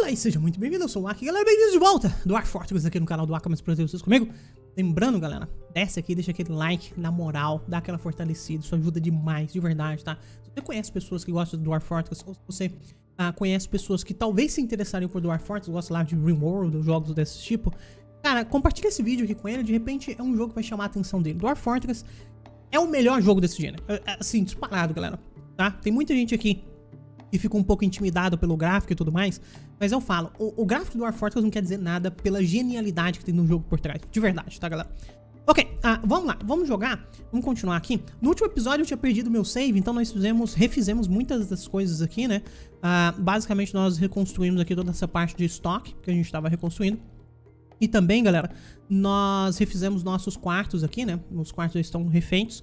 Olá e seja muito bem-vindo, eu sou o Aki, galera, bem-vindos de volta do Dwarf Fortress aqui no canal do Aki, mas prazer vocês comigo. Lembrando, galera, desce aqui, deixa aquele like, na moral, dá aquela fortalecida, isso ajuda demais, de verdade, tá? Se você conhece pessoas que gostam do Dwarf Fortress, ou se você conhece pessoas que talvez se interessariam por Dwarf Fortress, gostam lá de RimWorld, jogos desse tipo, cara, compartilha esse vídeo aqui com ele, de repente é um jogo que vai chamar a atenção dele. Dwarf Fortress é o melhor jogo desse gênero, assim, disparado, galera, tá? Tem muita gente aqui que fica um pouco intimidado pelo gráfico e tudo mais, mas eu falo, o gráfico do Dwarf Fortress não quer dizer nada pela genialidade que tem no jogo por trás, de verdade, tá, galera? Ok, vamos lá, vamos jogar, vamos continuar aqui. No último episódio eu tinha perdido meu save, então nós refizemos muitas das coisas aqui, né? Basicamente nós reconstruímos aqui toda essa parte de estoque que a gente estava reconstruindo. E também, galera, nós refizemos nossos quartos aqui, né? Os quartos já estão refeitos.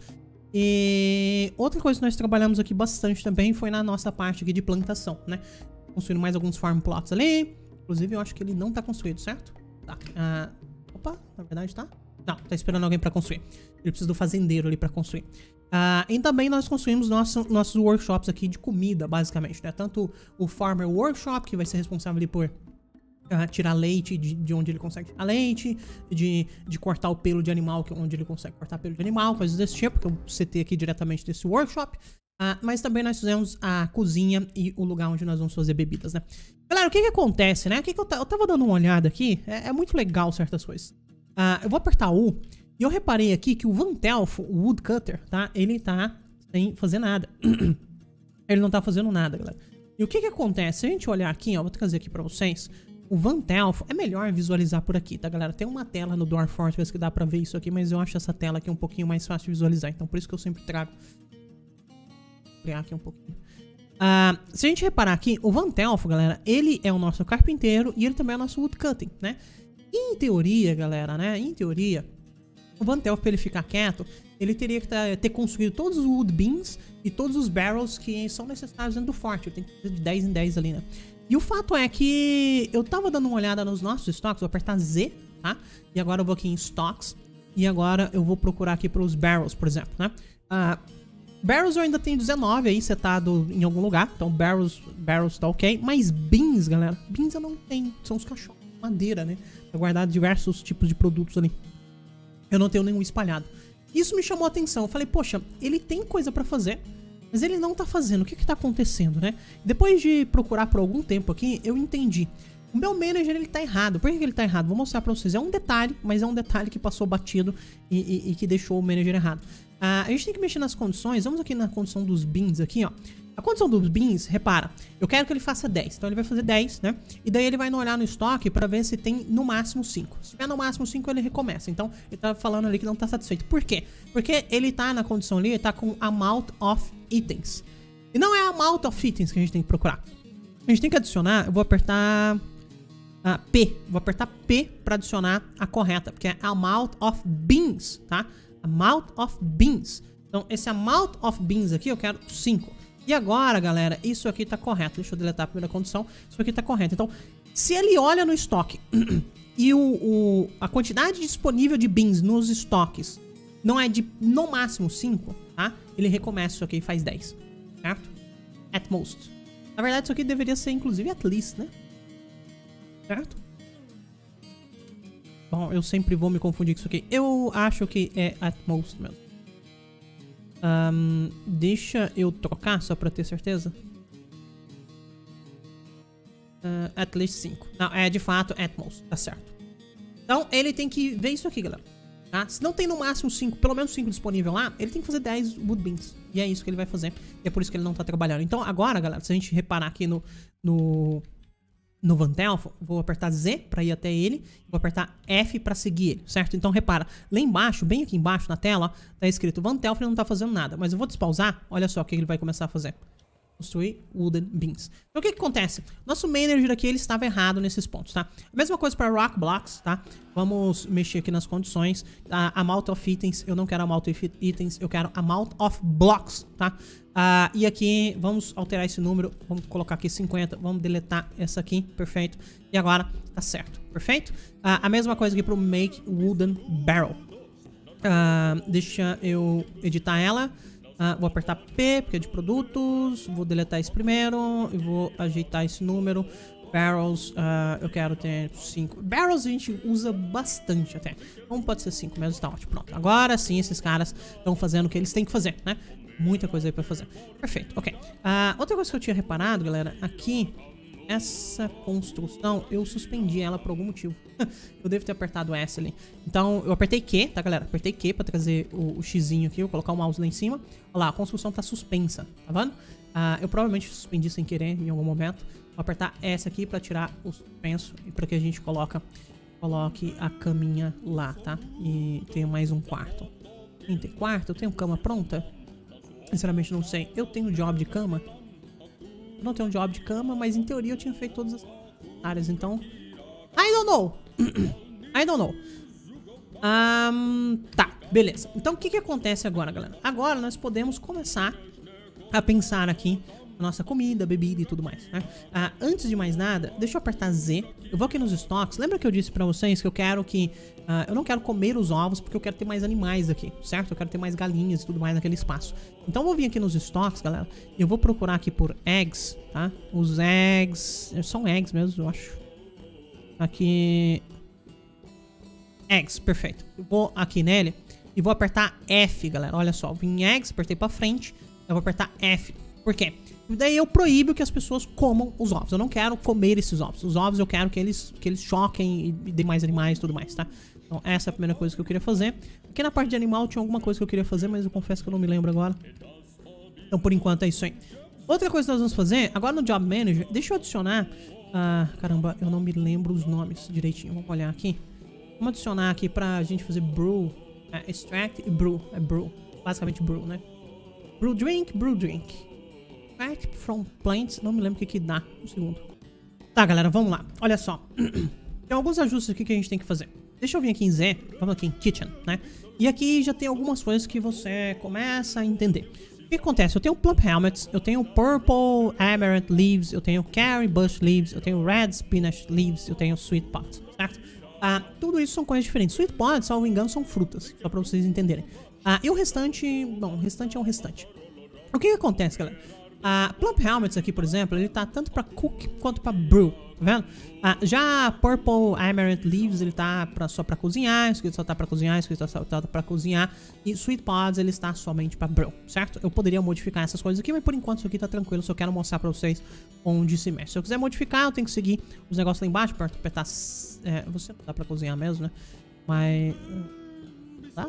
E outra coisa que nós trabalhamos aqui bastante também foi na nossa parte aqui de plantação, né? Construindo mais alguns farm plots ali. Inclusive eu acho que ele não tá construído, certo? Tá. Opa, na verdade tá? Não, tá esperando alguém pra construir. Ele precisa do fazendeiro ali pra construir. E também nós construímos nossos workshops aqui de comida, basicamente, né? Tanto o Farmer Workshop, que vai ser responsável ali por tirar leite de onde ele consegue tirar leite, de cortar o pelo de animal, onde ele consegue cortar pelo de animal, coisas desse tipo, que eu setei aqui diretamente desse workshop. Mas também nós fizemos a cozinha e o lugar onde nós vamos fazer bebidas, né? Galera, o que acontece, né? Eu tava dando uma olhada aqui, é muito legal certas coisas. Eu vou apertar U e eu reparei aqui que o Vantelf, o Woodcutter, tá? Ele tá sem fazer nada. Ele não tá fazendo nada, galera. E o que acontece? Se a gente olhar aqui, ó, vou trazer aqui pra vocês. O Vantelf é melhor visualizar por aqui, tá, galera? Tem uma tela no Dwarf Fortress que dá pra ver isso aqui, mas eu acho essa tela aqui um pouquinho mais fácil de visualizar. Então por isso que eu sempre trago. Vou criar aqui um pouquinho. Se a gente reparar aqui, o Vantelf, galera, ele é o nosso carpinteiro e ele também é o nosso woodcutting, né? Em teoria, galera, né? Em teoria, o Vantelf, pra ele ficar quieto, ele teria que ter construído todos os wood beams e todos os barrels que são necessários dentro do forte. Ele tem que fazer de 10 em 10 ali, né? E o fato é que eu tava dando uma olhada nos nossos estoques, vou apertar Z, tá? E agora eu vou aqui em Stocks. E agora eu vou procurar aqui para os Barrels, por exemplo, né? Barrels eu ainda tenho 19 aí setado em algum lugar. Então Barrels tá ok. Mas Beans, galera, Beans eu não tenho. São os cachorros de madeira, né? Pra guardar diversos tipos de produtos ali. Eu não tenho nenhum espalhado. Isso me chamou a atenção. Eu falei, poxa, ele tem coisa pra fazer, mas ele não tá fazendo. O que tá acontecendo, né? Depois de procurar por algum tempo aqui, eu entendi. O meu manager, ele tá errado. Por que ele tá errado? Vou mostrar pra vocês. É um detalhe, mas é um detalhe que passou batido e que deixou o manager errado. A gente tem que mexer nas condições. Vamos aqui na condição dos beans aqui, ó. A condição dos beans, repara, eu quero que ele faça 10. Então ele vai fazer 10, né? E daí ele vai olhar no estoque pra ver se tem no máximo 5. Se tiver no máximo 5, ele recomeça. Então ele tá falando ali que não tá satisfeito. Por quê? Porque ele tá na condição ali, ele tá com amount of itens. E não é amount of itens que a gente tem que procurar. A gente tem que adicionar, eu vou apertar P. Vou apertar P pra adicionar a correta, porque é amount of beans, tá? Amount of beans. Então esse amount of beans aqui eu quero 5. E agora, galera, isso aqui tá correto. Deixa eu deletar a primeira condição. Isso aqui tá correto. Então, se ele olha no estoque e a quantidade disponível de beans nos estoques não é de, no máximo, 5, tá? Ele recomeça isso aqui e faz 10, certo? At most. Na verdade, isso aqui deveria ser, inclusive, at least, né? Certo? Bom, eu sempre vou me confundir com isso aqui. Eu acho que é at most mesmo. Deixa eu trocar só pra ter certeza. At least 5. Não, é de fato at most, tá certo. Então ele tem que ver isso aqui, galera, tá? Se não tem no máximo 5, pelo menos 5 disponível lá, ele tem que fazer 10 wood beans. E é isso que ele vai fazer. E é por isso que ele não tá trabalhando. Então agora, galera, se a gente reparar aqui no Vantelf, vou apertar Z pra ir até ele, vou apertar F pra seguir ele, certo? Então repara, lá embaixo, bem aqui embaixo na tela, ó, tá escrito Vantelf, ele não tá fazendo nada, mas eu vou despausar, olha só o que ele vai começar a fazer. Construir wooden beams. Então o que acontece? Nosso manager aqui, ele estava errado nesses pontos, tá? A mesma coisa para rock blocks, tá? Vamos mexer aqui nas condições. Amount of itens, eu não quero amount of itens, eu quero amount of blocks, tá? E aqui, vamos alterar esse número, vamos colocar aqui 50, vamos deletar essa aqui, perfeito. E agora, tá certo, perfeito? A mesma coisa aqui pro make wooden barrel. Deixa eu editar ela. Vou apertar P, porque é de produtos. Vou deletar esse primeiro. E vou ajeitar esse número. Barrels, eu quero ter 5. Barrels a gente usa bastante até. Então pode ser 5 mesmo, tá ótimo. Pronto, agora sim esses caras estão fazendo o que eles têm que fazer, né? Muita coisa aí pra fazer. Perfeito, ok. Outra coisa que eu tinha reparado, galera, aqui, essa construção, eu suspendi ela por algum motivo. Eu devo ter apertado S ali. Então, eu apertei Q, tá, galera? Apertei Q pra trazer o Xzinho aqui, vou colocar o mouse lá em cima. Olha lá, a construção tá suspensa, tá vendo? Eu provavelmente suspendi sem querer em algum momento. Vou apertar S aqui pra tirar o suspenso e pra que a gente coloque a caminha lá, tá? E tenho mais um quarto. Tem quarto? Eu tenho cama pronta? Sinceramente não sei. Eu tenho job de cama? Eu não tenho um job de cama, mas em teoria eu tinha feito todas as áreas, então... I don't know! I don't know. Tá, beleza. Então o que acontece agora, galera? Agora nós podemos começar a pensar aqui na nossa comida, bebida e tudo mais, né? Antes de mais nada, deixa eu apertar Z. Eu vou aqui nos estoques. Lembra que eu disse pra vocês que eu quero que... eu não quero comer os ovos porque eu quero ter mais animais aqui, certo? Eu quero ter mais galinhas e tudo mais naquele espaço. Então eu vou vir aqui nos estoques, galera. E eu vou procurar aqui por eggs, tá? Os eggs... São eggs mesmo, eu acho. Aqui... Eggs, perfeito. Eu vou aqui nele e vou apertar F, galera. Olha só, vim em eggs, apertei pra frente. Eu vou apertar F. Por quê? Daí eu proíbo que as pessoas comam os ovos. Eu não quero comer esses ovos. Os ovos eu quero que eles choquem e dêem mais animais e tudo mais, tá? Então essa é a primeira coisa que eu queria fazer. Aqui na parte de animal tinha alguma coisa que eu queria fazer, mas eu confesso que eu não me lembro agora. Então por enquanto é isso aí. Outra coisa que nós vamos fazer, agora no Job Manager, deixa eu adicionar... caramba, eu não me lembro os nomes direitinho. Vamos olhar aqui. Vamos adicionar aqui pra gente fazer brew. Extract e brew. É brew. Basicamente brew, né? Brew drink, brew drink. Extract from plants. Não me lembro o que dá. Um segundo. Tá, galera, vamos lá. Olha só. Tem alguns ajustes aqui que a gente tem que fazer. Deixa eu vir aqui em Z. Vamos aqui em Kitchen, né? E aqui já tem algumas coisas que você começa a entender. O que acontece? Eu tenho Plump Helmets, eu tenho Purple Amaranth Leaves, eu tenho Curry Bush Leaves, eu tenho Red Spinach Leaves, eu tenho Sweet Pots, certo? Tudo isso são coisas diferentes. Sweet Pots, se eu não me engano, são frutas, só pra vocês entenderem. E o restante... Bom, o restante é o restante. O que acontece, galera? Plump Helmets aqui, por exemplo, ele tá tanto pra Cook quanto pra Brew, tá vendo? Já Purple Amaranth Leaves, ele tá só pra cozinhar, isso aqui só tá pra cozinhar, isso aqui só tá pra cozinhar. E Sweet Pods, ele está somente pra Brew, certo? Eu poderia modificar essas coisas aqui, mas por enquanto isso aqui tá tranquilo, só quero mostrar pra vocês onde se mexe. Se eu quiser modificar, eu tenho que seguir os negócios lá embaixo, pra apertar... você não dá pra cozinhar mesmo, né? Mas... Tá?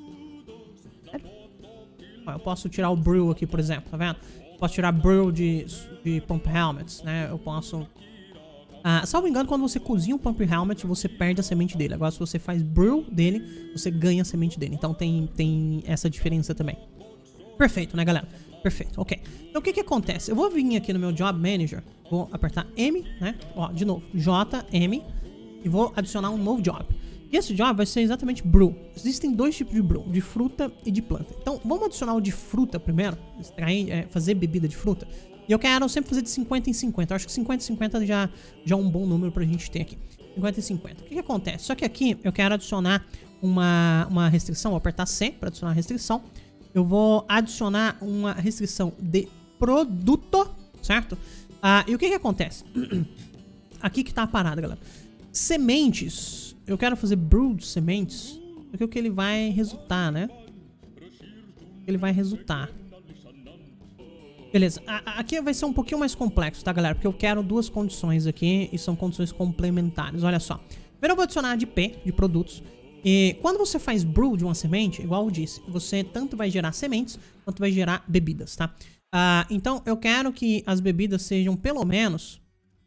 Eu posso tirar o Brew aqui, por exemplo, tá vendo? Posso tirar Brew de Pump Helmets, né? Eu posso... salvo engano, quando você cozinha um Pump Helmet, você perde a semente dele. Agora, se você faz Brew dele, você ganha a semente dele. Então, tem essa diferença também. Perfeito, né, galera? Perfeito, ok. Então, o que acontece? Eu vou vir aqui no meu Job Manager, vou apertar M, né? Ó, de novo, J, M, e vou adicionar um novo Job. E esse job vai ser exatamente brew. Existem dois tipos de brew, de fruta e de planta. Então, vamos adicionar o de fruta primeiro, extrair, fazer bebida de fruta. E eu quero sempre fazer de 50 em 50. Eu acho que 50 em 50 já é um bom número pra gente ter aqui. 50 em 50. O que acontece? Só que aqui eu quero adicionar uma restrição. Vou apertar C para adicionar a restrição. Eu vou adicionar uma restrição de produto, certo? E o que acontece? Aqui que tá a parada, galera. Sementes. Eu quero fazer brew de sementes. Porque o que ele vai resultar, né? Ele vai resultar. Beleza, aqui vai ser um pouquinho mais complexo, tá, galera? Porque eu quero duas condições aqui e são condições complementares. Olha só. Primeiro eu vou adicionar de P, de produtos. E quando você faz brew de uma semente, igual eu disse, você tanto vai gerar sementes quanto vai gerar bebidas, tá? Então eu quero que as bebidas sejam pelo menos...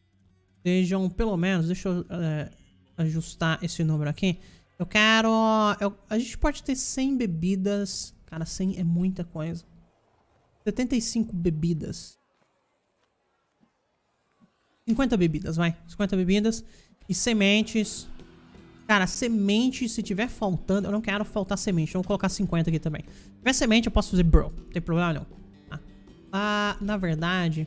deixa eu ajustar esse número aqui. Eu quero... a gente pode ter 100 bebidas. Cara, 100 é muita coisa. 75 bebidas. 50 bebidas, vai. 50 bebidas. E sementes. Cara, semente, se tiver faltando... Eu não quero faltar semente. Vamos colocar 50 aqui também. Se tiver semente, eu posso fazer brew. Não tem problema, não. Na verdade,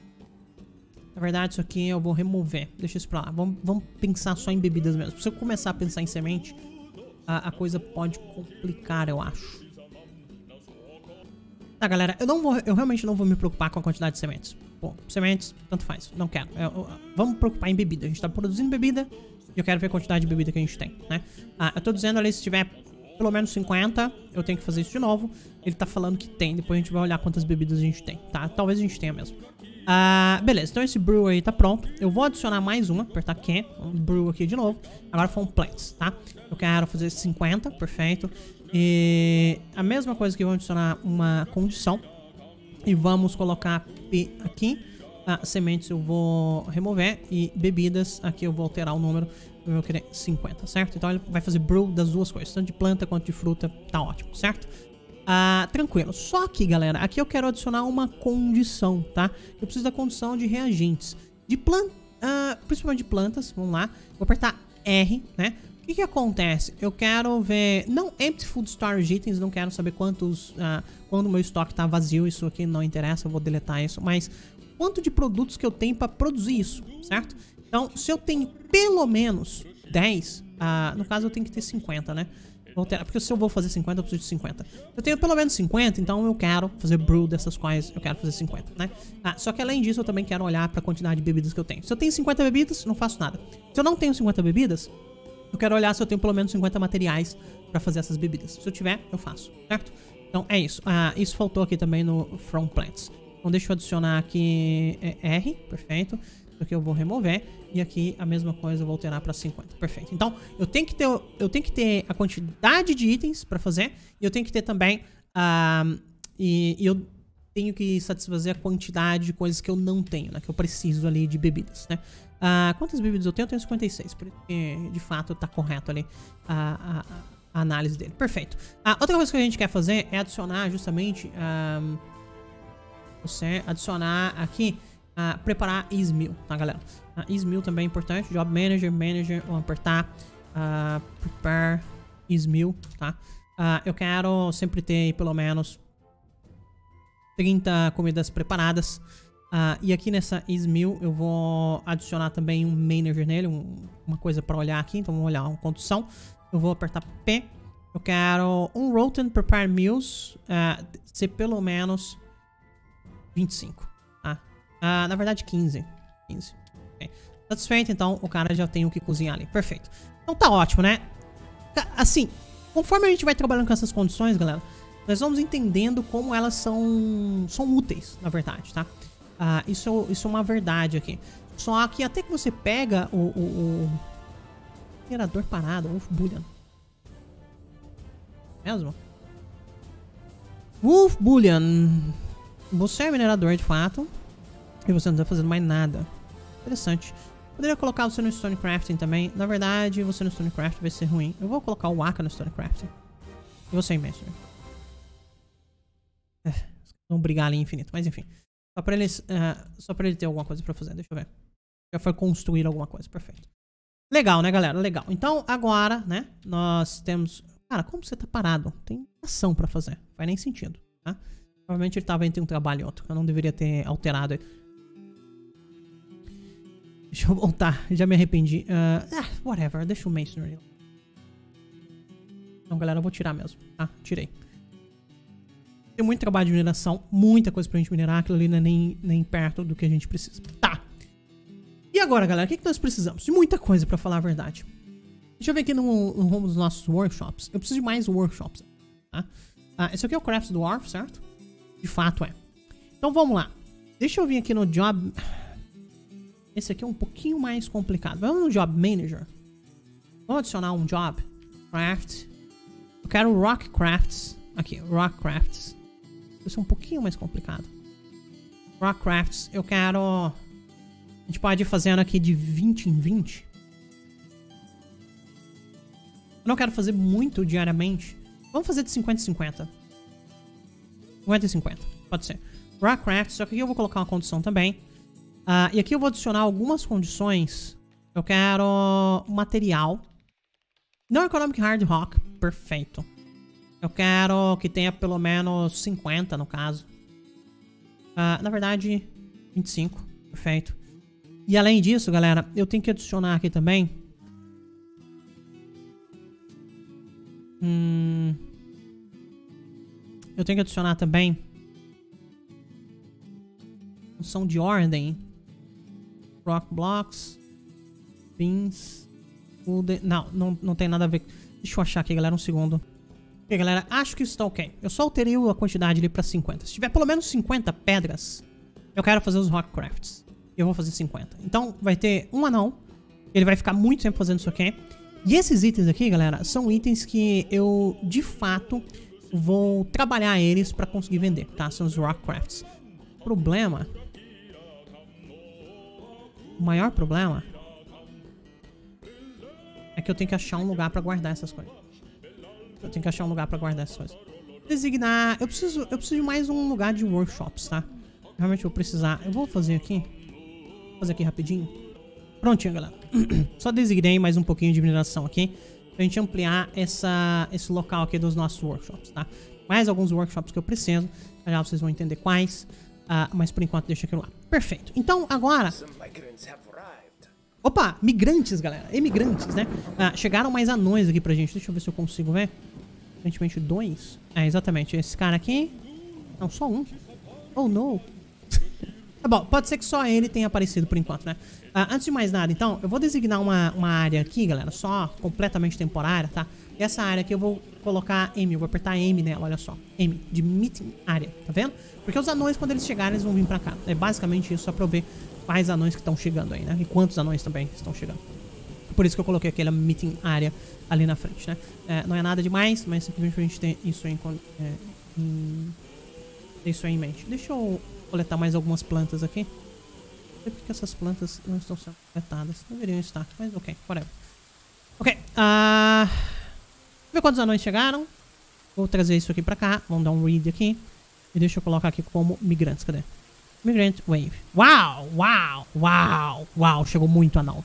isso aqui eu vou remover. Deixa isso pra lá. Vamos pensar só em bebidas mesmo. Se eu começar a pensar em semente, a coisa pode complicar, eu acho. Tá, galera, eu realmente não vou me preocupar com a quantidade de sementes. Pô, sementes, tanto faz. Não quero. Vamos preocupar em bebida. A gente tá produzindo bebida e eu quero ver a quantidade de bebida que a gente tem, né? Eu tô dizendo ali, se tiver pelo menos 50, eu tenho que fazer isso de novo. Ele tá falando que tem. Depois a gente vai olhar quantas bebidas a gente tem, tá? Talvez a gente tenha mesmo. Beleza, então esse brew aí tá pronto. Eu vou adicionar mais uma, apertar Q, brew aqui de novo. Agora foram plants, tá? Eu quero fazer 50, perfeito. E a mesma coisa que eu vou adicionar uma condição. E vamos colocar P aqui. Sementes eu vou remover. E bebidas, aqui eu vou alterar o número. Eu vou querer 50, certo? Então ele vai fazer brew das duas coisas, tanto de planta quanto de fruta. Tá ótimo, certo? Tranquilo. Só que, galera, aqui eu quero adicionar uma condição, tá? Eu preciso da condição de reagentes. De planta, principalmente de plantas. Vamos lá. Vou apertar R, né? O que acontece? Eu quero ver... Não empty food storage items, não quero saber quantos... quando o meu estoque tá vazio, isso aqui não interessa, eu vou deletar isso. Mas quanto de produtos que eu tenho pra produzir isso, certo? Então, se eu tenho pelo menos 10... no caso eu tenho que ter 50, né? Porque se eu vou fazer 50, eu preciso de 50. Eu tenho pelo menos 50, então eu quero fazer brew dessas quais eu quero fazer 50, né? Só que além disso, eu também quero olhar pra quantidade de bebidas que eu tenho. Se eu tenho 50 bebidas, não faço nada. Se eu não tenho 50 bebidas... Eu quero olhar se eu tenho pelo menos 50 materiais pra fazer essas bebidas. Se eu tiver, eu faço, certo? Então é isso. Isso faltou aqui também no From Plants. Então deixa eu adicionar aqui R, perfeito. Isso aqui eu vou remover. E aqui a mesma coisa eu vou alterar pra 50, perfeito. Então eu tenho que ter a quantidade de itens pra fazer. E eu tenho que ter também... eu tenho que satisfazer a quantidade de coisas que eu não tenho, né? Que eu preciso ali de bebidas, né? Quantas bebidas eu tenho? Eu tenho 56, porque de fato tá correto ali a análise dele. Perfeito. Outra coisa que a gente quer fazer é adicionar justamente... adicionar aqui... preparar ismeal, tá, galera? Ismeal também é importante. Job Manager, vamos apertar... prepare ismeal, tá? Eu quero sempre ter pelo menos... 30 comidas preparadas. E aqui nessa ismeal eu vou adicionar também um manager nele, uma coisa para olhar aqui. Então vamos olhar uma condição. Eu vou apertar P. Eu quero um rotten prepare meals ser pelo menos 25. Na verdade 15. Okay. Satisfeito, então o cara já tem o que cozinhar ali. Perfeito. Então tá ótimo, né? Assim, conforme a gente vai trabalhando com essas condições, galera, nós vamos entendendo como elas são úteis, na verdade, tá? Isso é uma verdade aqui. Só que até que você pega o minerador parado, Wolf Bullion. Mesmo? Wolf Bullion. Você é minerador de fato. E você não tá fazendo mais nada. Interessante. Poderia colocar você no Stonecrafting também. Na verdade, você no Stonecrafting vai ser ruim. Eu vou colocar o Aka no Stonecrafting. E você em Mestre. Vão brigar ali infinito, mas enfim. Só pra ele ter alguma coisa pra fazer, deixa eu ver. Já foi construir alguma coisa, perfeito. Legal, né, galera? Legal. Então, agora, né, nós temos... Cara, como você tá parado? Tem ação pra fazer. Não faz nem sentido, tá? Provavelmente ele tava entre um trabalho e outro. Eu não deveria ter alterado ele. Deixa eu voltar. Já me arrependi. Whatever. Deixa o Masonry. Então, galera, eu vou tirar mesmo. Tirei. Tem muito trabalho de mineração, muita coisa pra gente minerar, aquilo ali não é nem perto do que a gente precisa. Tá. E agora, galera, o que nós precisamos? De muita coisa, pra falar a verdade. Deixa eu ver aqui no rumo dos nossos workshops. Eu preciso de mais workshops, tá? Esse aqui é o Crafts Dwarf, certo? De fato é. Então vamos lá. Deixa eu vir aqui no Job... Esse aqui é um pouquinho mais complicado. Vamos no Job Manager. Vamos adicionar um Job. Craft. Eu quero Rock Crafts. Aqui, Rock Crafts. Isso é um pouquinho mais complicado. Rock Crafts, eu quero... A gente pode ir fazendo aqui de 20 em 20. Eu não quero fazer muito diariamente. Vamos fazer de 50 em 50. 50 e 50, pode ser. Rock Crafts, só que aqui eu vou colocar uma condição também. E aqui eu vou adicionar algumas condições. Eu quero material. Não Economic Hard Rock, perfeito. Eu quero que tenha pelo menos 50 no caso. Na verdade, 25. Perfeito. E além disso, galera, eu tenho que adicionar aqui também... Eu tenho que adicionar também... Função de ordem. Rock blocks. Pins. Não tem nada a ver. Deixa eu achar aqui, galera, um segundo. Ok, galera, acho que isso tá ok. Eu só alterei a quantidade ali pra 50. Se tiver pelo menos 50 pedras, eu quero fazer os rock crafts. Eu vou fazer 50. Então vai ter um anão. Ele vai ficar muito tempo fazendo isso aqui. E esses itens aqui, galera, são itens que eu, de fato, vou trabalhar eles pra conseguir vender, tá? São os rock crafts. O maior problema é que eu tenho que achar um lugar pra guardar essas coisas. Designar... Eu preciso de mais um lugar de workshops, tá? Realmente eu vou precisar... Eu vou fazer aqui. Vou fazer aqui rapidinho. Prontinho, galera. Só designei mais um pouquinho de mineração aqui. Pra gente ampliar esse local aqui dos nossos workshops, tá? Mais alguns workshops que eu preciso. Já vocês vão entender quais. Mas por enquanto deixa aquilo lá. Perfeito. Então agora... Opa, migrantes, galera. Emigrantes, né? Chegaram mais anões aqui pra gente. Deixa eu ver se eu consigo ver. Aparentemente 2. Exatamente. Esse cara aqui. Não, só um. Oh, não. Tá bom, pode ser que só ele tenha aparecido por enquanto, né? Antes de mais nada, então, eu vou designar uma área aqui, galera. Só completamente temporária, tá? E essa área aqui eu vou colocar M. Eu vou apertar M nela, olha só. M, de Meeting Area, tá vendo? Porque os anões, quando eles chegarem, eles vão vir pra cá. É basicamente isso, só pra eu ver quais anões que estão chegando aí, né? E quantos anões também estão chegando. Por isso que eu coloquei aquela Meeting Area ali na frente, né? Não é nada demais, mas simplesmente pra gente ter isso em mente. Deixa eu coletar mais algumas plantas aqui. Não sei porque essas plantas não estão sendo coletadas. Deveriam estar, mas ok, whatever. Ok, ver quantos anões chegaram. Vou trazer isso aqui pra cá. Vamos dar um read aqui. E deixa eu colocar aqui como migrantes. Cadê? Migrant Wave. Uau! Chegou muito anão.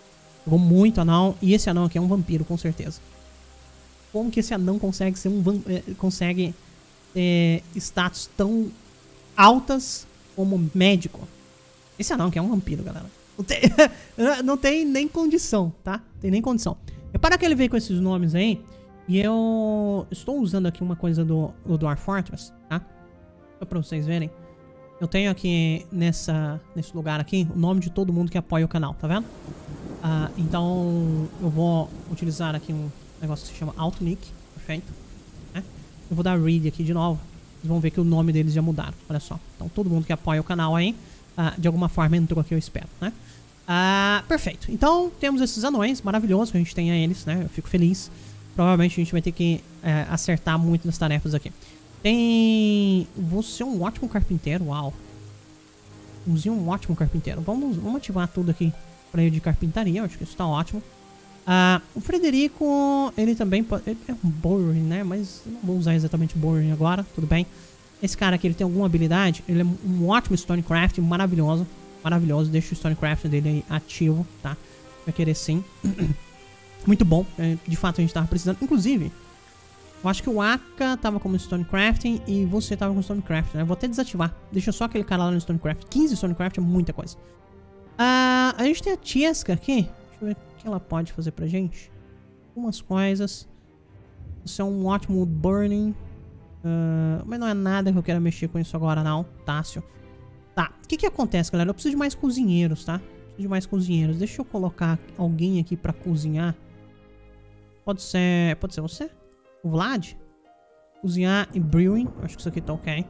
E esse anão aqui é um vampiro, com certeza. Como que esse anão consegue ser consegue ter status tão altas como médico? Esse anão aqui é um vampiro, galera. Não tem nem condição, tá? Tem nem condição. Repara que ele veio com esses nomes aí. E eu estou usando aqui uma coisa do Dwarf Fortress, tá? Só pra vocês verem. Eu tenho aqui nesse lugar aqui o nome de todo mundo que apoia o canal, tá vendo? Então eu vou utilizar aqui um negócio que se chama AutoNick, perfeito, né? Eu vou dar read aqui de novo. Vocês vão ver que o nome deles já mudaram, olha só. Então todo mundo que apoia o canal aí, de alguma forma entrou aqui, eu espero, né? Perfeito. Então temos esses anões, maravilhoso que a gente tenha eles, né? Eu fico feliz. Provavelmente a gente vai ter que acertar muito das tarefas aqui. Você é um ótimo carpinteiro, uau. Você é um ótimo carpinteiro. Vamos ativar tudo aqui pra ele de carpintaria, eu acho que isso tá ótimo. O Frederico, ele também pode... Ele é um boring, né? Mas eu não vou usar exatamente boring agora, tudo bem. Esse cara aqui, ele tem alguma habilidade. Ele é um ótimo Stonecraft, maravilhoso. Maravilhoso, deixa o Stonecraft dele aí ativo, tá? Vai querer sim. Muito bom, de fato a gente tava precisando. Inclusive, eu acho que o Aka tava como Stonecrafting e você tava com Stonecraft, né? Eu vou até desativar. Deixa só aquele cara lá no Stonecraft. 15 Stonecraft é muita coisa. A gente tem a Tieska aqui. Deixa eu ver o que ela pode fazer pra gente. Algumas coisas. Você é um ótimo wood burning. Mas não é nada que eu quero mexer com isso agora, não. Tássio. Tá, o que acontece, galera? Eu preciso de mais cozinheiros, tá? Preciso de mais cozinheiros. Deixa eu colocar alguém aqui pra cozinhar. Pode ser você? O Vlad? Cozinhar e brewing. Acho que isso aqui tá ok.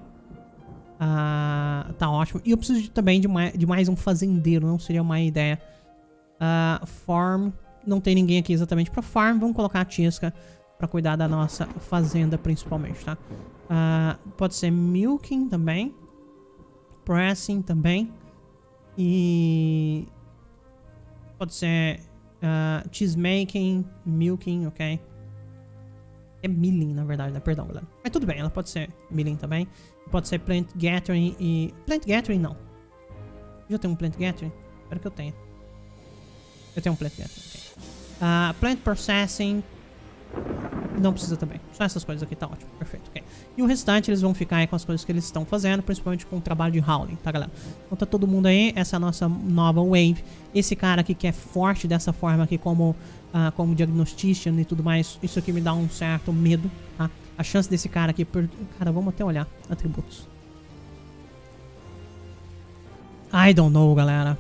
Tá ótimo. E eu preciso também de mais um fazendeiro. Não seria uma ideia. Farm. Não tem ninguém aqui exatamente pra farm. Vamos colocar a Tieska pra cuidar da nossa fazenda principalmente, tá? Pode ser milking também. Pressing também. E... pode ser cheese making, milking, ok? É milling, na verdade, né? Perdão, galera. Mas tudo bem, ela pode ser milling também. Pode ser plant gathering e... Plant gathering, não. Já tenho um plant gathering? Espero que eu tenha. Eu tenho um plant gathering, ok. Plant processing... não precisa também. Só essas coisas aqui tá ótimo. Perfeito, ok. E o restante eles vão ficar aí com as coisas que eles estão fazendo, principalmente com o trabalho de hauling, tá, galera? Então tá todo mundo aí. Essa é a nossa nova wave. Esse cara aqui que é forte dessa forma aqui como diagnostician e tudo mais, isso aqui me dá um certo medo, tá? A chance desse cara aqui... Cara, vamos até olhar atributos. I don't know, galera.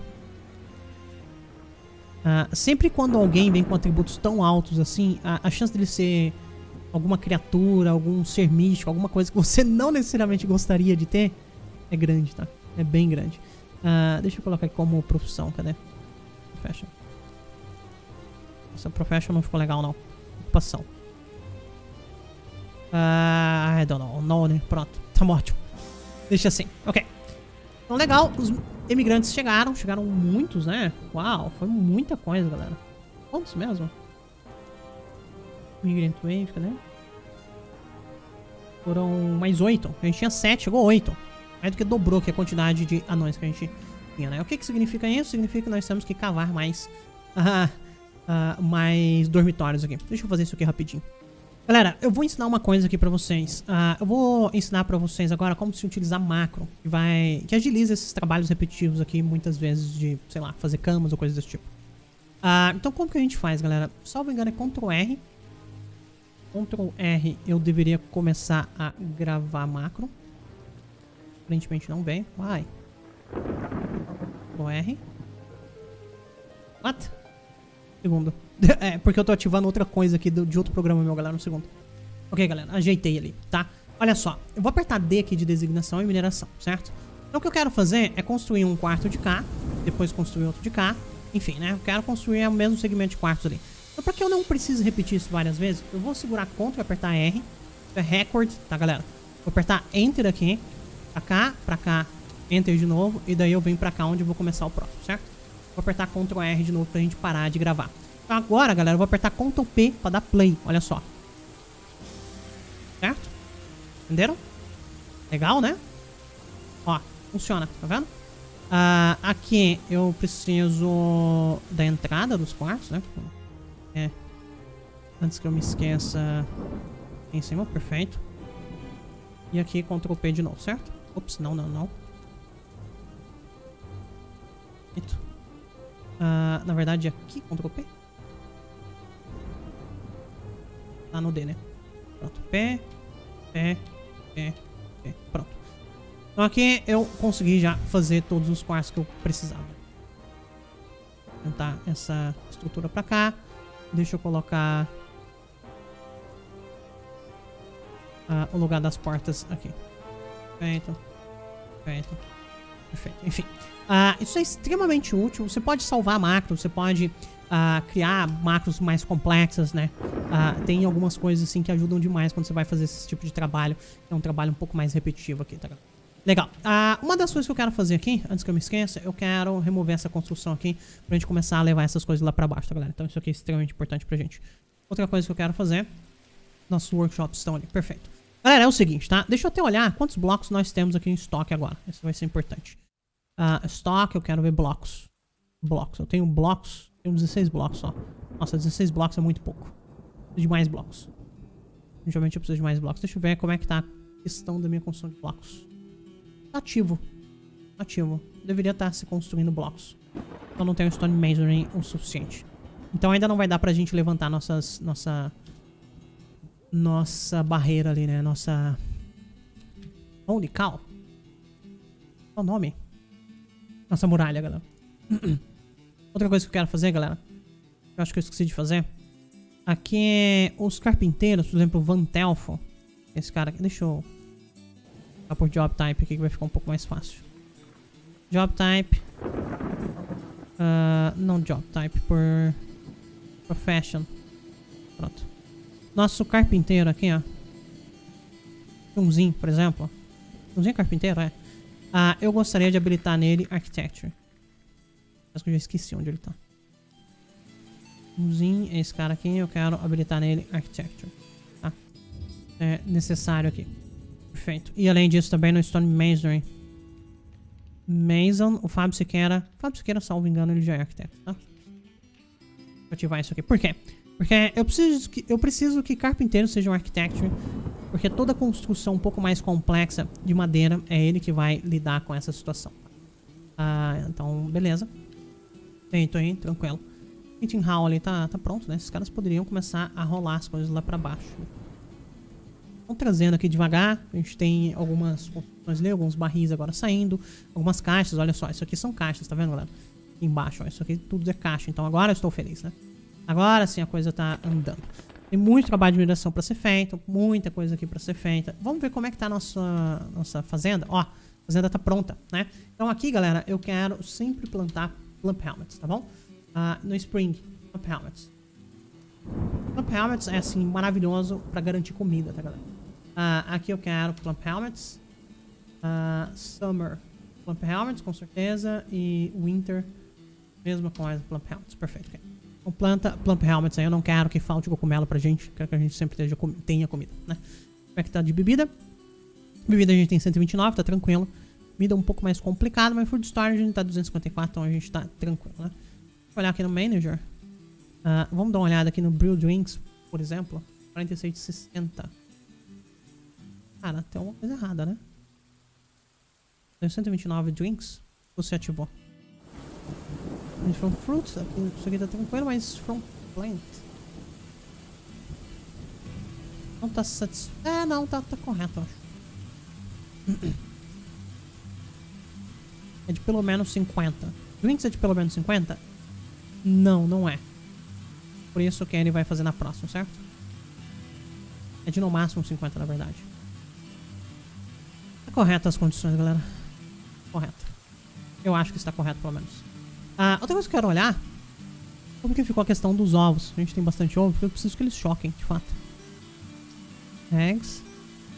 Sempre quando alguém vem com atributos tão altos assim, a chance dele ser alguma criatura, algum ser místico, alguma coisa que você não necessariamente gostaria de ter, é grande, tá? É bem grande. Deixa eu colocar aqui como profissão, cadê? Profession. Essa profession não ficou legal, não. Ocupação. I don't know. Não, né? Pronto. Tá ótimo. Deixa assim. Ok. Então, legal. Os imigrantes chegaram. Chegaram muitos, né? Uau. Foi muita coisa, galera. Quantos mesmo? Migrant Wave, cadê? Foram mais 8. A gente tinha 7, chegou 8. Mais do que dobrou aqui a quantidade de anões que a gente tinha, né? O que significa isso? Significa que nós temos que cavar mais... mais dormitórios aqui. Deixa eu fazer isso aqui rapidinho. Galera, eu vou ensinar uma coisa aqui pra vocês. Eu vou ensinar pra vocês agora como se utilizar macro, que agiliza esses trabalhos repetitivos aqui, muitas vezes de, sei lá, fazer camas ou coisas desse tipo. Então como que a gente faz, galera? Salvo engano é Ctrl R. Ctrl R eu deveria começar a gravar macro. Aparentemente não vem. Vai. Ctrl R. What? Segundo. É, porque eu tô ativando outra coisa aqui de outro programa meu, galera, no segundo. Ok, galera, ajeitei ali, tá? Olha só, eu vou apertar D aqui de designação e mineração, certo? Então o que eu quero fazer é construir um quarto de cá, depois construir outro de cá, enfim, né? Eu quero construir o mesmo segmento de quartos ali. Então pra que eu não precise repetir isso várias vezes, eu vou segurar Ctrl e apertar R, isso é record, tá, galera? Vou apertar Enter aqui, pra cá, Enter de novo, e daí eu venho pra cá onde eu vou começar o próximo, certo? Vou apertar Ctrl R de novo pra gente parar de gravar. Então agora, galera, eu vou apertar Ctrl P pra dar play. Olha só. Certo? Entenderam? Legal, né? Ó, funciona, tá vendo? Aqui eu preciso da entrada dos quartos, né? Antes que eu me esqueça. Em cima, perfeito. E aqui Ctrl P de novo, certo? Ops, não. Na verdade aqui, Ctrl P. Tá no D, né? Pronto. P. Pronto. Então aqui eu consegui já fazer todos os quartos que eu precisava. Vou tentar essa estrutura pra cá. Deixa eu colocar o lugar das portas aqui. Perfeito. Enfim. Isso é extremamente útil. Você pode salvar macros, você pode criar macros mais complexas, né? Tem algumas coisas assim que ajudam demais quando você vai fazer esse tipo de trabalho. É um trabalho um pouco mais repetitivo aqui, tá? Legal. Uma das coisas que eu quero fazer aqui, antes que eu me esqueça, eu quero remover essa construção aqui pra gente começar a levar essas coisas lá pra baixo, tá, galera? Então isso aqui é extremamente importante pra gente. Outra coisa que eu quero fazer, nossos workshops estão ali, perfeito. Galera, é o seguinte, tá? Deixa eu até olhar quantos blocos nós temos aqui em estoque agora. Isso vai ser importante. Estoque, eu quero ver blocos. Eu tenho blocos. Tenho 16 blocos só. Nossa, 16 blocos é muito pouco. Preciso de mais blocos. Geralmente eu preciso de mais blocos. Deixa eu ver como é que tá a questão da minha construção de blocos. Tá ativo. Deveria estar se construindo blocos. Eu não tenho stone masonry o suficiente. Então ainda não vai dar pra gente levantar nossa barreira ali, né? Nossa... Holy cow. Qual o nome? Nossa muralha, galera. Outra coisa que eu quero fazer, galera, eu acho que eu esqueci de fazer. Aqui, os carpinteiros, por exemplo, o Van Telfo. Esse cara aqui, deixa eu... por Job Type aqui que vai ficar um pouco mais fácil. Job Type. Não Job Type, por... Profession. Pronto. Nosso carpinteiro aqui, ó. Junzinho, por exemplo. Junzinho é carpinteiro, é. Eu gostaria de habilitar nele Architecture. Acho que eu já esqueci onde ele tá. Junzinho é esse cara aqui. Eu quero habilitar nele Architecture. Tá? É necessário aqui. Perfeito. E além disso também no Stone Masonry. Mason, o Fábio Siqueira. Salvo engano, ele já é arquiteto, tá? Vou ativar isso aqui. Por quê? Porque eu preciso que carpinteiros sejam architecture. Porque toda construção um pouco mais complexa de madeira é ele que vai lidar com essa situação. Então, beleza. Feito aí, tranquilo. Meeting Hall ali tá pronto, né? Esses caras poderiam começar a rolar as coisas lá pra baixo. Vamos trazendo aqui devagar. A gente tem algumas construções ali, alguns barris agora saindo, algumas caixas, olha só, isso aqui são caixas, tá vendo, galera? Aqui embaixo, ó, isso aqui tudo é caixa, então agora eu estou feliz, né? Agora sim a coisa tá andando. Tem muito trabalho de mineração pra ser feito, muita coisa aqui pra ser feita. Vamos ver como é que tá a nossa fazenda. Ó, a fazenda tá pronta, né? Então aqui, galera, eu quero sempre plantar Plump Helmets, tá bom? No Spring, Plump Helmets. Plump Helmets é, assim, maravilhoso pra garantir comida, tá, galera? Aqui eu quero Plump Helmets. Summer, Plump Helmets, com certeza. E Winter, mesma coisa, Plump Helmets. Perfeito, ok. Então planta Plump Helmets aí. Eu não quero que falte cogumelo pra gente. Quero que a gente sempre tenha comida, né? Como é que tá de bebida? Bebida a gente tem 129, tá tranquilo. Bebida um pouco mais complicada, mas Food Storage a gente tá 254, então a gente tá tranquilo, né? Vou olhar aqui no Manager. Vamos dar uma olhada aqui no Brew Drinks, por exemplo. 46,60. Cara, tem alguma coisa errada, né? Tem 129 drinks. Você ativou. From fruits. Isso aqui tá tranquilo, mas from plant. Não tá satisfeito. Não, tá correto, eu acho. É de pelo menos 50. Drinks é de pelo menos 50? Não, não é. Por isso que ele vai fazer na próxima, certo? É de no máximo 50, na verdade. Tá correto as condições, galera. Correto. Eu acho que está correto, pelo menos. Outra coisa que eu quero olhar, como que ficou a questão dos ovos. A gente tem bastante ovo, porque eu preciso que eles choquem, de fato. Eggs.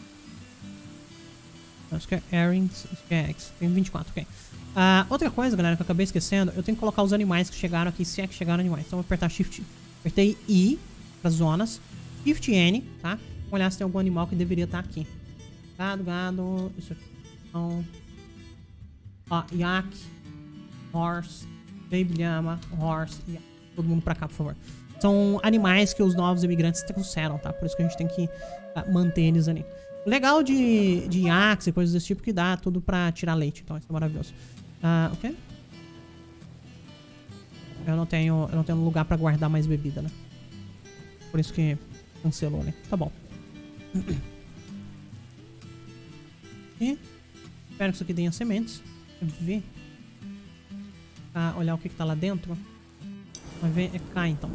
Acho que é airings, acho que é eggs. Tem 24, ok. Outra coisa, galera, que eu acabei esquecendo, eu tenho que colocar os animais que chegaram aqui, se é que chegaram animais. Então eu vou apertar Shift. Apertei I para zonas. Shift N, tá? Vamos olhar se tem algum animal que deveria estar aqui. Gado. Isso aqui. Então, yak, horse, baby llama, horse, yak. Todo mundo pra cá, por favor. São animais que os novos imigrantes trouxeram, tá? Por isso que a gente tem que manter eles ali. O legal de yaks e coisas desse tipo que dá tudo pra tirar leite. Então isso é maravilhoso. Ok? Eu não tenho lugar pra guardar mais bebida, né? Por isso que cancelou, né? Tá bom. E espero que isso aqui tenha sementes. Ver. Olhar o que tá lá dentro. Vai ver, é K então.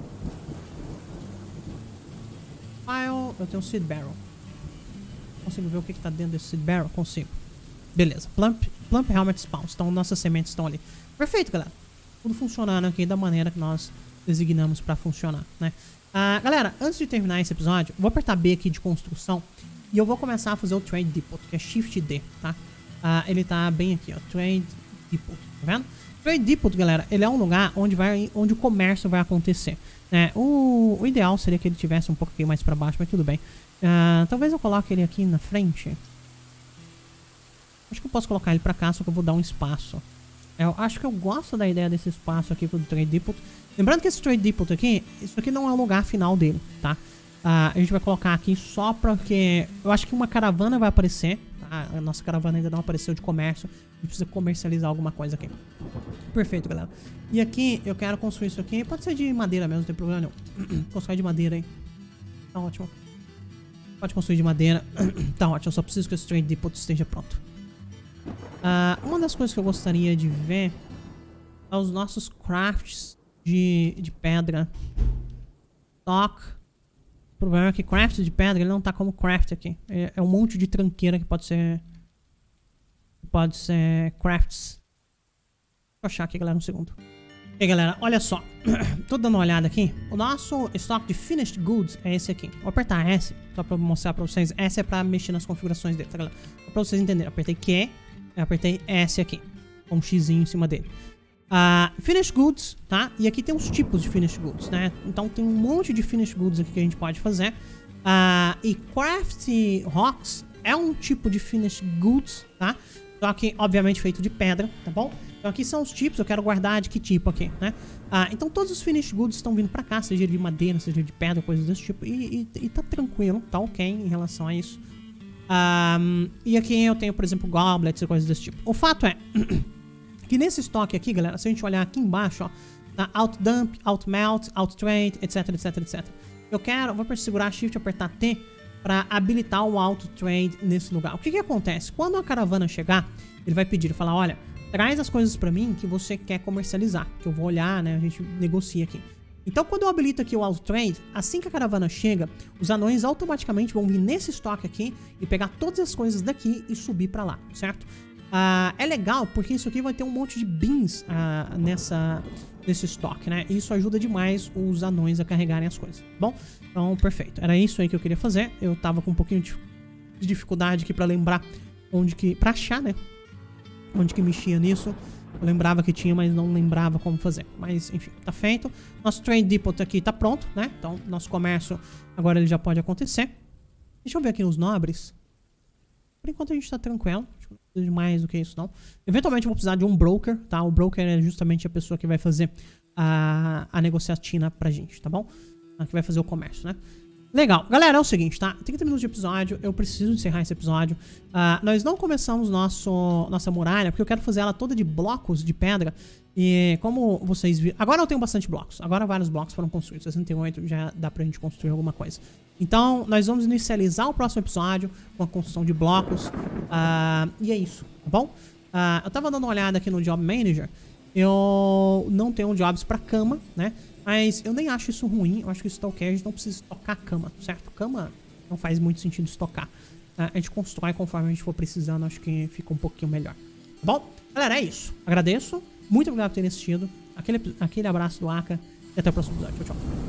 File, eu tenho um Seed Barrel. Consigo ver o que tá dentro desse Seed Barrel? Consigo. Beleza. Plump Helmet Spawns. Então nossas sementes estão ali. Perfeito, galera. Tudo funcionando aqui da maneira que nós designamos pra funcionar, né? Galera, antes de terminar esse episódio, eu vou apertar B aqui de construção. E eu vou começar a fazer o Trade Depot, que é Shift D, tá? Ele tá bem aqui, ó. Trade Depot, tá vendo? Trade Depot, galera, ele é um lugar onde o comércio vai acontecer, né? O ideal seria que ele tivesse um pouquinho mais pra baixo, mas tudo bem. Talvez eu coloque ele aqui na frente. Acho que eu posso colocar ele pra cá, só que eu vou dar um espaço. Eu acho que eu gosto da ideia desse espaço aqui pro Trade Depot. Lembrando que esse Trade Depot aqui, isso aqui não é o lugar final dele, tá? A gente vai colocar aqui só porque eu acho que uma caravana vai aparecer. A nossa caravana ainda não apareceu de comércio. A gente precisa comercializar alguma coisa aqui. Perfeito, galera. E aqui eu quero construir isso aqui. Pode ser de madeira mesmo, não tem problema não. Construir de madeira aí. Tá ótimo. Pode construir de madeira. Tá ótimo, eu só preciso que esse Trade Depot esteja pronto. Uma das coisas que eu gostaria de ver é os nossos crafts de pedra. Stock. O problema é que craft de pedra ele não tá como craft aqui. É um monte de tranqueira que pode ser crafts. Vou achar aqui, galera, um segundo. E aí, galera, olha só. Tô dando uma olhada aqui. O nosso estoque de finished goods é esse aqui. Vou apertar S, só pra mostrar pra vocês. S é pra mexer nas configurações dele, tá, galera? Só pra vocês entenderem. Apertei Q, eu apertei S aqui. Com um Xzinho em cima dele. Finished goods, tá? E aqui tem uns tipos de finished goods, né? Então tem um monte de finished goods aqui que a gente pode fazer. E craft rocks é um tipo de finished goods, tá? Só que, obviamente, feito de pedra, tá bom? Então aqui são os tipos, eu quero guardar de que tipo aqui, né? Então todos os finished goods estão vindo pra cá, seja de madeira, seja de pedra, coisas desse tipo. E tá tranquilo, tá ok em relação a isso. E aqui eu tenho, por exemplo, goblets e coisas desse tipo. O fato é... que nesse estoque aqui, galera, se a gente olhar aqui embaixo, ó, tá outdump, outmelt, outtrade, etc, etc, etc. Vou segurar Shift, apertar T, pra habilitar o auto trade nesse lugar. O que que acontece? Quando a caravana chegar, ele vai pedir, falar, olha, traz as coisas pra mim que você quer comercializar, que eu vou olhar, né, a gente negocia aqui. Então, quando eu habilito aqui o auto trade, assim que a caravana chega, os anões automaticamente vão vir nesse estoque aqui e pegar todas as coisas daqui e subir pra lá, certo? É legal porque isso aqui vai ter um monte de beans nesse estoque, né? E isso ajuda demais os anões a carregarem as coisas, bom? Então, perfeito. Era isso aí que eu queria fazer. Eu tava com um pouquinho de dificuldade aqui pra lembrar pra achar, né? Onde que mexia nisso. Eu lembrava que tinha, mas não lembrava como fazer. Mas, enfim, tá feito. Nosso Trade Depot aqui tá pronto, né? Então, nosso comércio agora ele já pode acontecer. Deixa eu ver aqui nos nobres. Por enquanto a gente tá tranquilo. Acho que não precisa de mais do que isso, não. Eventualmente eu vou precisar de um broker, tá? O broker é justamente a pessoa que vai fazer a negociatina pra gente, tá bom? Que vai fazer o comércio, né? Legal. Galera, é o seguinte, tá? 30 minutos de episódio, eu preciso encerrar esse episódio. Nós não começamos nossa muralha, porque eu quero fazer ela toda de blocos de pedra. E como vocês viram... Agora eu tenho bastante blocos. Agora vários blocos foram construídos. 68 já dá pra gente construir alguma coisa. Então, nós vamos inicializar o próximo episódio com a construção de blocos. E é isso, tá bom? Eu tava dando uma olhada aqui no Job Manager. Eu não tenho jobs pra cama, né? Mas eu nem acho isso ruim. Eu acho que isso tá ok. A gente não precisa estocar cama, certo? Cama não faz muito sentido estocar. A gente constrói conforme a gente for precisando. Acho que fica um pouquinho melhor. Tá bom? Galera, é isso. Agradeço. Muito obrigado por terem assistido. Aquele abraço do Aka. E até o próximo episódio. Tchau, tchau.